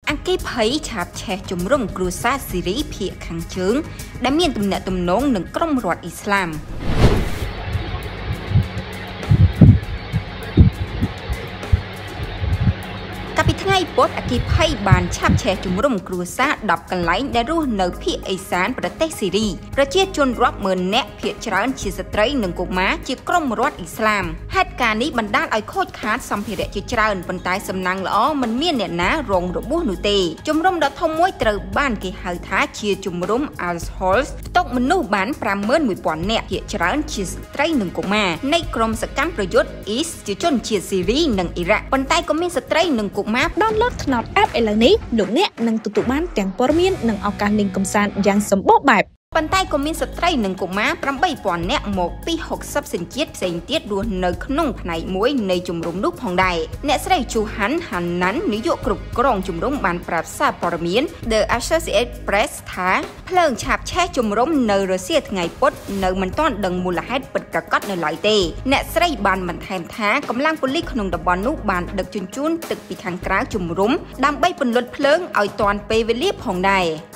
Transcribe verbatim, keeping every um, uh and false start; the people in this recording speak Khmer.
អគិភ័យឆាបឆេះជំរំគ្រួសារស៊ីរីភាគខាងជើងដែលមានទំនាក់ទំនងនឹងក្រុមរដ្ឋអ៊ីស្លាមកាលពីថ្ងៃពុធអគិភ័យបានឆាបឆេះជំរំគ្រួសារដប់កន្លែងដែលរស់នៅភាគឦសានប្រទេសស៊ីរីប្រជាជនរាប់ម៉ឺននាក់ភាគច្រើនជាស្ត្រីនិងកុមារជាក្រុមរដ្ឋអ៊ីស្លាមហេតុការណ៍នេះបណ្ដាលឲ្យខូចខាតសម្ភារៈជាច្រើនប៉ុន្តែសំណាងល្អមិនមានអ្នកណារងរបួសនោះទេជំរំដ៏ធំមួយត្រូវបានគេហៅថាជាជំរំ Al-Hol ផ្ទុកមនុស្សបាន ប្រាំម៉ឺនមួយពាន់ នាក់ភាគច្រើនជាស្ត្រីនិងកុមារនៃក្រុមសកម្មប្រយុទ្ធអ៊ីសជាជនជាតិស៊ីរីនិងអ៊ីរ៉ាក់ប៉ុន្តែក៏មានស្ត្រីនិងកុមារ download ថ្នោត app ឥឡូវនេះលោកអ្នកនឹងទទួលបានទាំងព័ត៌មាននិងឱកាសលេងកម្សាន្តយ៉ាងសម្បូរបែបប៉ុន្តែក៏មានស្ត្រីនិងកុមារ ប្រាំបីពាន់ នាក់មកពី ហុកសិប សញ្ជាតិផ្សេងទៀតរស់នៅក្នុងផ្នែកមួយនៃជំរំនោះផងដែរអ្នកស្រី Johan Hanan នាយកគ្រប់គ្រងជំរំបានប្រាប់សារព័ត៌មាន The Associated Press ថាភ្លើងឆាបឆេះជំរំនៅរុស្ស៊ីថ្ងៃពុធនៅមិនទាន់ដឹងមូលហេតុពិតប្រាកដនៅឡើយទេអ្នកស្រីបានបន្ថែមថាកម្លាំងប៉ូលីសក្នុងតំបន់នោះបានដឹកជញ្ជូនទឹកពីខាងក្រៅជំរំដើម្បីពន្លត់ភ្លើងឲ្យទាន់ពេលវេលាផងដែរ